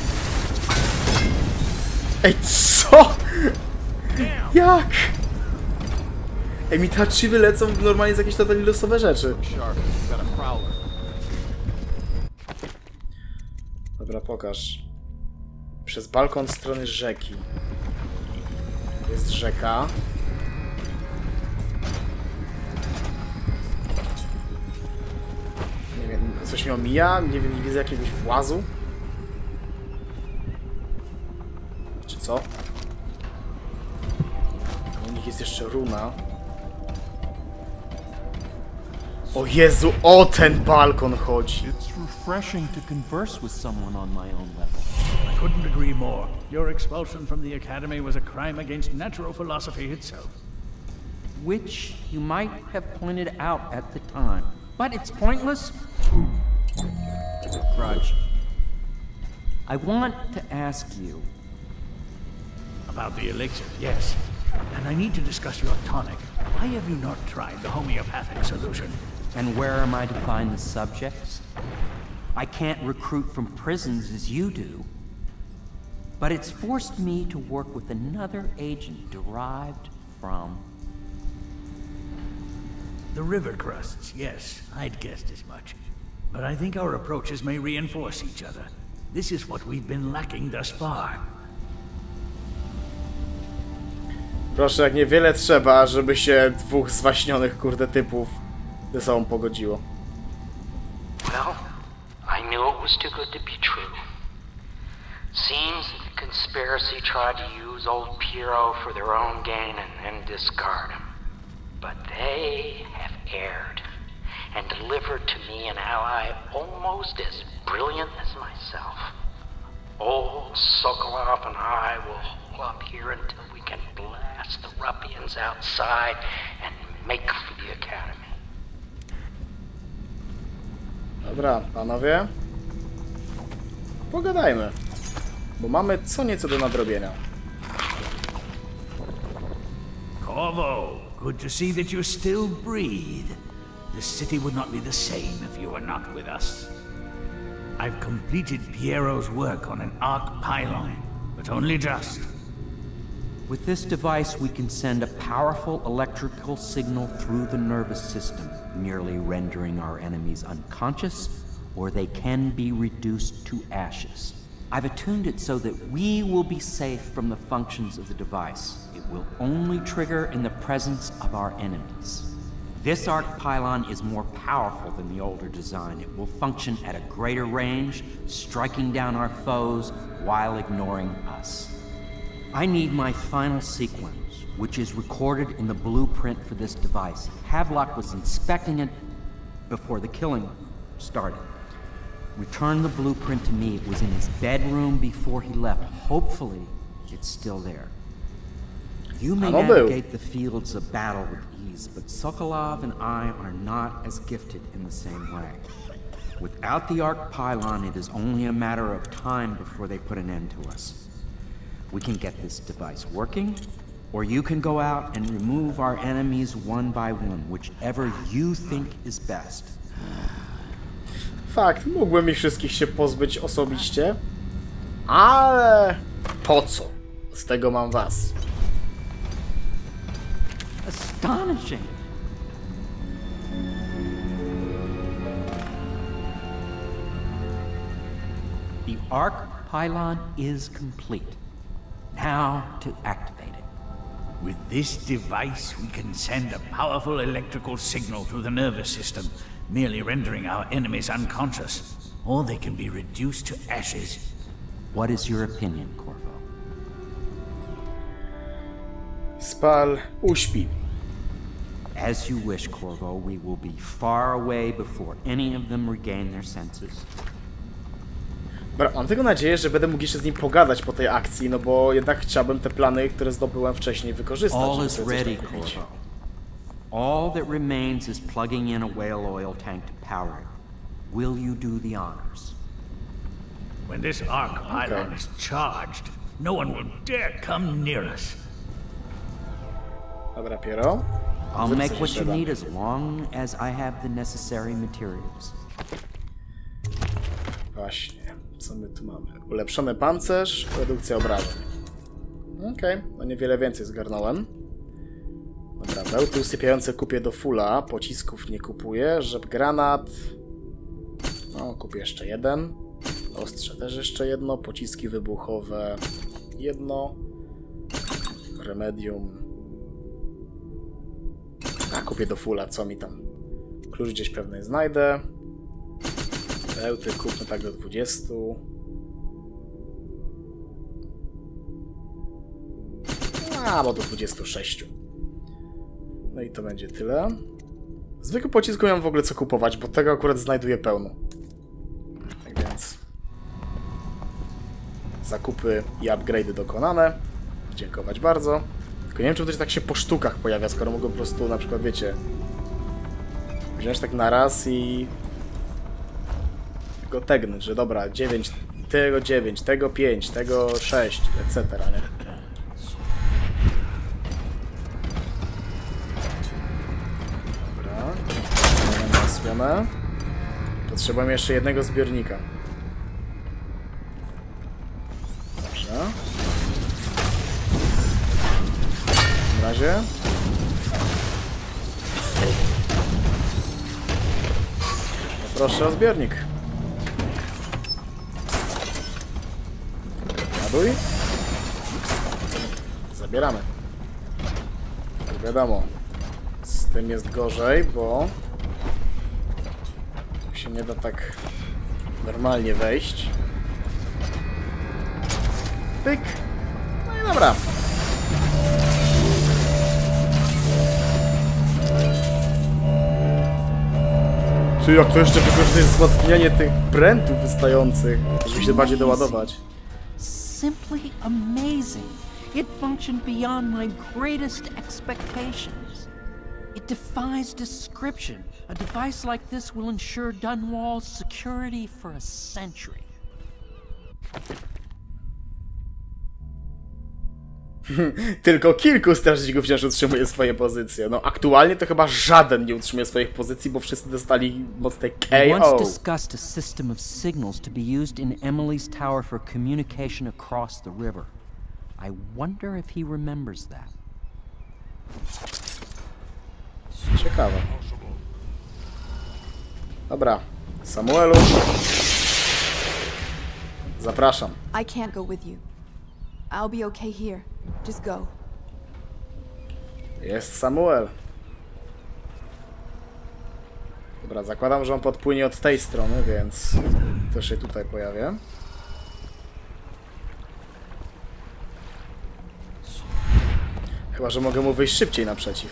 Ej, co? Jak? Ej, mi tarczywy lecą normalnie z jakieś totalnie losowe rzeczy. Dobra, pokaż. Przez balkon strony rzeki. Jest rzeka. Nie wiem, coś mi omija? Nie wiem, nie widzę jakiegoś włazu? Czy co? U nich jest jeszcze runa. O Jezu, o ten balkon chodzi! It's refreshing to converse with someone on my own level. I couldn't agree more. Your expulsion from the Academy was a crime against natural philosophy itself. Which you might have pointed out at the time. But it's pointless. Grudge. I want to ask you... About the elixir, yes. And I need to discuss your tonic. Why have you not tried the homeopathic solution? And where am I to find the subjects? I can't recruit from prisons as you do. But it's forced me to work with another agent derived from... The river crusts, yes. I'd guessed as much. But I think our approaches may reinforce each other. This is what we've been lacking thus far. Proszę, jak niewiele trzeba, żeby się dwóch zwaśnionych, kurde, typów ze sobą pogodziło. Well, I knew it was too good to be true. Seems the conspiracy tried to use old Piero for their own gain and then discard him. But they have erred and delivered to me an ally almost as brilliant as myself. Old Sokolov and I will hold up here until we can blast the ruffians outside and make for the Academy. Dobra, panowie. Pogadajmy. Bo mamy co nieco do nadrobienia. Corvo, good to see that you still breathe. The city would not be the same if you were not with us. I've completed Piero's work on an arc pylon, but only just. With this device, we can send a powerful electrical signal through the nervous system, merely rendering our enemies unconscious, or they can be reduced to ashes. I've attuned it so that we will be safe from the functions of the device. It will only trigger in the presence of our enemies. This arc pylon is more powerful than the older design. It will function at a greater range, striking down our foes while ignoring us. I need my final sequence, which is recorded in the blueprint for this device. Havelock was inspecting it before the killing started. Returned the blueprint to me. It was in his bedroom before he left. Hopefully, it's still there. You may navigate the fields of battle with ease, but Sokolov and I are not as gifted in the same way. Without the arc pylon, it is only a matter of time before they put an end to us. We can get this device working, Or you can go out and remove our enemies one by one, whichever you think is best. Fakt, mógłbym ich wszystkich się pozbyć osobiście, ale po co? Z tego mam was. Astonishing. The arc pylon is complete. Now to activate it. With this device, we can send a powerful electrical signal through the nervous system, merely rendering our enemies unconscious, or they can be reduced to ashes. What is your opinion, Corvo? Spal, uśpi. As you wish, Corvo. We will be far away before any of them regain their senses. Dobra, mam tylko nadzieję, że będę mógł jeszcze z nim pogadać po tej akcji, no bo jednak chciałbym te plany, które zdobyłem wcześniej, wykorzystać. All is ready, Corvo. All that remains is plugging in a whale oil tank to power it. Will you do the honors? When this arc pylon Okay. is charged, no one will dare come near us. Dobra, Piero. I'll Zrób make coś what you jeszcze need da. as long as I have the necessary materials. Właśnie, co my tu mamy? Ulepszony pancerz, redukcja obrażeń. Okej, okay. No niewiele więcej zgarnąłem. Dobra, bełty usypiające kupię do fulla, pocisków nie kupuję, żeb granat... No, kupię jeszcze jeden. Ostrze też jeszcze jedno, pociski wybuchowe jedno. Remedium. A, kupię do fulla, co mi tam? Klucz gdzieś pewnie znajdę. Bełty kupmy tak do dwudziestu. A, bo do dwudziestu sześciu. No i to będzie tyle. Zwykły pocisku nie mam w ogóle co kupować, bo tego akurat znajduję pełno. Tak więc... Zakupy i upgrade'y dokonane. Dziękować bardzo. Tylko nie wiem, czy to się tak się po sztukach pojawia, skoro mogę po prostu, na przykład, wiecie... Wziąć tak na raz i... go tegnąć, że dobra, dziewięć, tego dziewięć, tego pięć, tego sześć, et cetera. Nie? Dobra, zasłonę. Potrzebujemy jeszcze jednego zbiornika. Dobrze. W takim razie... Proszę o zbiornik. Ładuj. Zabieramy. Jak wiadomo, z tym jest gorzej, bo tu się nie da tak normalnie wejść. Pyk. No i dobra. Ty, jak to jeszcze wykorzystać wzmacnianie tych prętów wystających, żeby się bardziej doładować. Simply amazing. It functioned beyond my greatest expectations. It defies description. A device like this will ensure Dunwall's security for a century. Tylko kilku strażników wciąż utrzymuje swoje pozycje. No aktualnie to chyba żaden nie utrzymuje swoich pozycji, bo wszyscy dostali mocne K We once O. discussed a system of signals to be used in Emily's tower for communication across the river. I wonder if he remembers that. Ciekawe. Dobra, Samuelu. Zapraszam. I can't go with you. I'll be okay here. Just go. Jest Samuel. Dobra, zakładam, że on podpłynie od tej strony, więc też się tutaj pojawię. Chyba że mogę mu wyjść szybciej naprzeciw.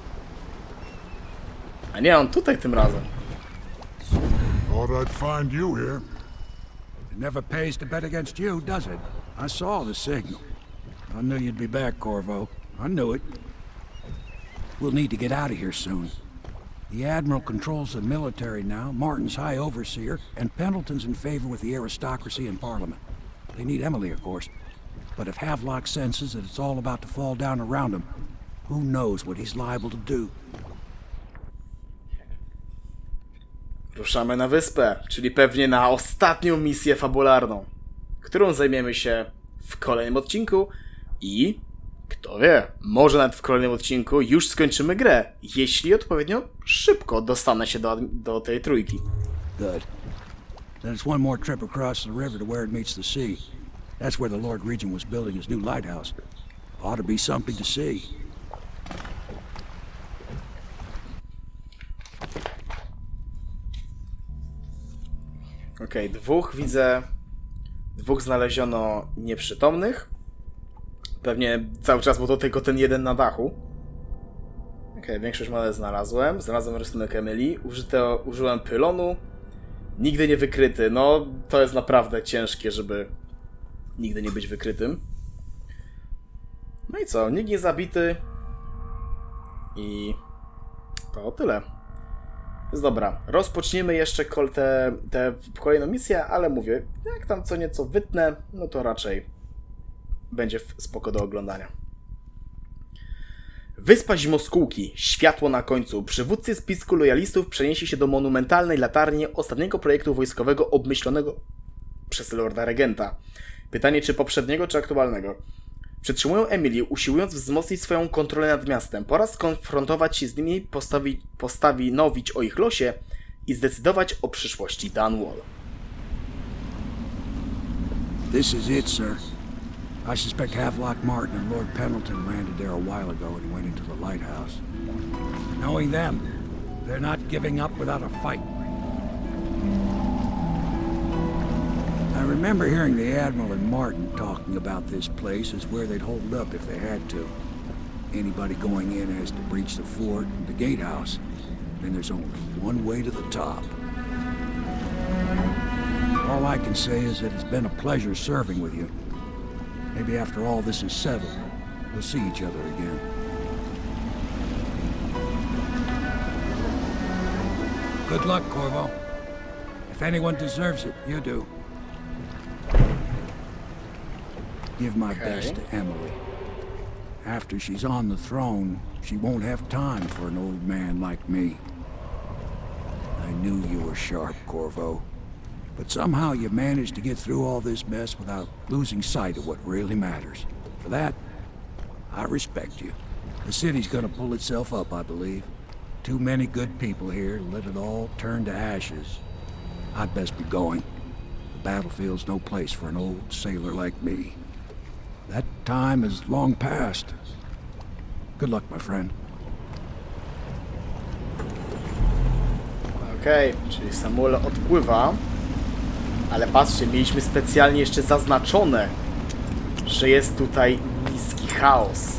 A nie, on tutaj tym razem. Thought I'd find you here. It never pays to bet against you, does it? I saw the signal. I knew you'd be back, Corvo. I knew it. We'll need to get out of here soon. The Admiral controls the military now, Martin's High Overseer, and Pendleton's in favor with the aristocracy and Parliament. They need Emily, of course. But if Havelock senses that it's all about to fall down around him, who knows what he's liable to do. Ruszamy na wyspę, czyli pewnie na ostatnią misję fabularną, którą zajmiemy się w kolejnym odcinku i, kto wie, może nawet w kolejnym odcinku już skończymy grę, jeśli odpowiednio szybko dostanę się do, do tej trójki. Good. Then it's one more trip across the river to where it meets the sea. That's where the Lord Regent was building his new lighthouse. Ought to be something to see. Okej, okay, dwóch widzę, dwóch znaleziono nieprzytomnych. Pewnie cały czas był to tylko ten jeden na dachu. Okej, okay, większość model znalazłem. Znalazłem rysunek Emily. Użyte, użyłem pylonu. Nigdy nie wykryty. No, to jest naprawdę ciężkie, żeby nigdy nie być wykrytym. No i co? Nikt nie zabity. I to tyle. Więc dobra, rozpoczniemy jeszcze tę te, te kolejną misję, ale mówię, jak tam co nieco wytnę, no to raczej będzie spoko do oglądania. Wyspa Zimoskółki. Światło na końcu. Przywódcy spisku lojalistów przeniesie się do monumentalnej latarni ostatniego projektu wojskowego obmyślonego przez Lorda Regenta. Pytanie, czy poprzedniego, czy aktualnego. Przetrzymują Emily, usiłując wzmocnić swoją kontrolę nad miastem. Pora skonfrontować się z nimi, postawi, postanowić o ich losie i zdecydować o przyszłości Dunwall. This is it, sir. I suspect Havelock Martin and Lord Pendleton landed there a while ago and went into the lighthouse. Knowing them, they're not giving up without a fight. I remember hearing the Admiral and Martin talking about this place as where they'd hold up if they had to. Anybody going in has to breach the fort and the gatehouse. Then there's only one way to the top. All I can say is that it's been a pleasure serving with you. Maybe after all this is settled, we'll see each other again. Good luck, Corvo. If anyone deserves it, you do. Give my Okay. best to Emily. After she's on the throne, she won't have time for an old man like me. I knew you were sharp, Corvo. But somehow you managed to get through all this mess without losing sight of what really matters. For that, I respect you. The city's gonna pull itself up, I believe. Too many good people here to let it all turn to ashes. I'd best be going. The battlefield's no place for an old sailor like me. That time is long past. Good luck, my friend. Okej, okay, czyli Samuel odpływa. Ale patrzcie, mieliśmy specjalnie jeszcze zaznaczone, że jest tutaj niski chaos.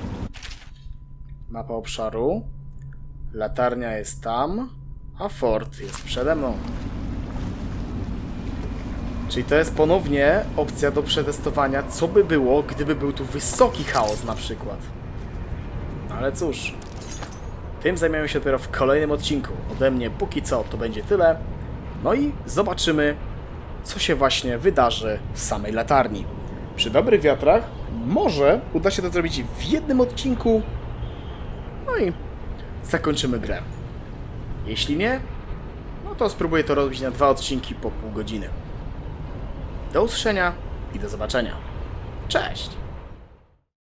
Mapa obszaru. Latarnia jest tam, a fort jest przede mną. Czyli to jest ponownie opcja do przetestowania, co by było, gdyby był tu wysoki chaos na przykład. Ale cóż, tym zajmiemy się dopiero w kolejnym odcinku. Ode mnie póki co to będzie tyle. No i zobaczymy, co się właśnie wydarzy w samej latarni. Przy dobrych wiatrach może uda się to zrobić w jednym odcinku. No i zakończymy grę. Jeśli nie, no to spróbuję to robić na dwa odcinki po pół godziny. Do usłyszenia i do zobaczenia. Cześć!